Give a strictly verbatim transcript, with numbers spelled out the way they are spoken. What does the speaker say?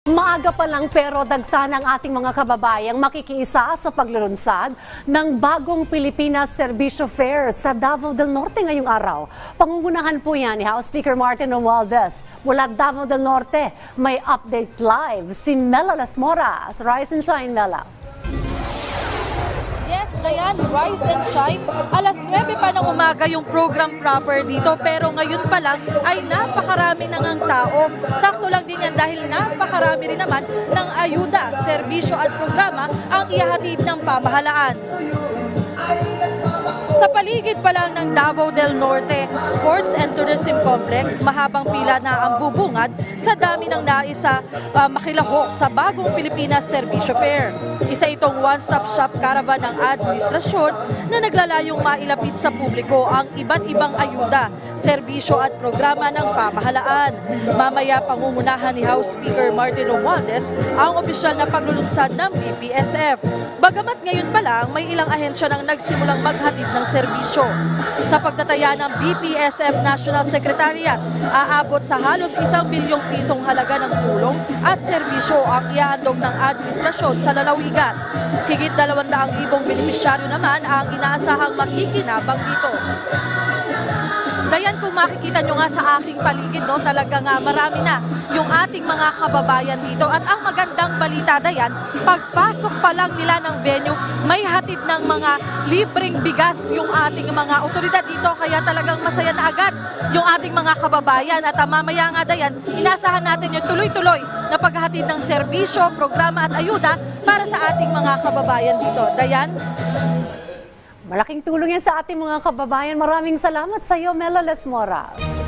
Maaga pa lang pero dagsa ng ating mga kababayang makikiisa sa paglulunsad ng bagong Pilipinas Serbisyo Fair sa Davao del Norte ngayong araw. Pangungunahan po yan ni House Speaker Martin Romualdez. Mula Davao del Norte, may update live si Mela Las Moras. Rise and shine, Mela. Yes, Dayan, rise and shine. Alas nuwebe pa ng umaga yung program proper dito, pero ngayon pa lang ay napakarami nang ang tao. Sakto lang din yan dahil napakarami rin naman ng ayuda, serbisyo at programa ang ihahatid ng pamahalaan. Sa paligid pa lang ng Davao del Norte Sports and Tourism Complex, mahabang pila na ang bubungad sa dami ng naisa uh, makilahok sa bagong Pilipinas Serbisyo Fair. Isa itong one-stop shop caravan ng administrasyon na naglalayong mailapit sa publiko ang iba't ibang ayuda, serbisyo at programa ng pamahalaan. Mamaya pangungunahan ni House Speaker Martin Romualdez ang opisyal na paglulunsad ng B P S F. Bagamat ngayon pa lang may ilang ahensya nang nagsimulang maghatid ng serbisyo. Sa pagtataya ng B P S F National Secretariat, aabot sa halos isang bilyong pisong halaga ng tulong at serbisyo ang ihahandog ng administrasyon sa lalawigan. Higit dalawang daang libong benepisyaryo naman ang inaasahang makikinabang dito. Dayan, kung makikita nyo nga sa aking paligid, no, talaga nga marami na yung ating mga kababayan dito. At ang magandang balita, Dayan, pagpasok pa lang nila ng venue, may hatid ng mga libreng bigas yung ating mga otoridad dito. Kaya talagang masaya na agad yung ating mga kababayan. At uh, mamaya nga, Dayan, inasahan natin yung tuloy-tuloy na paghatid ng serbisyo, programa at ayuda para sa ating mga kababayan dito. Dayan? Malaking tulong yan sa ating mga kababayan. Maraming salamat sa iyo, Mela Las Moras.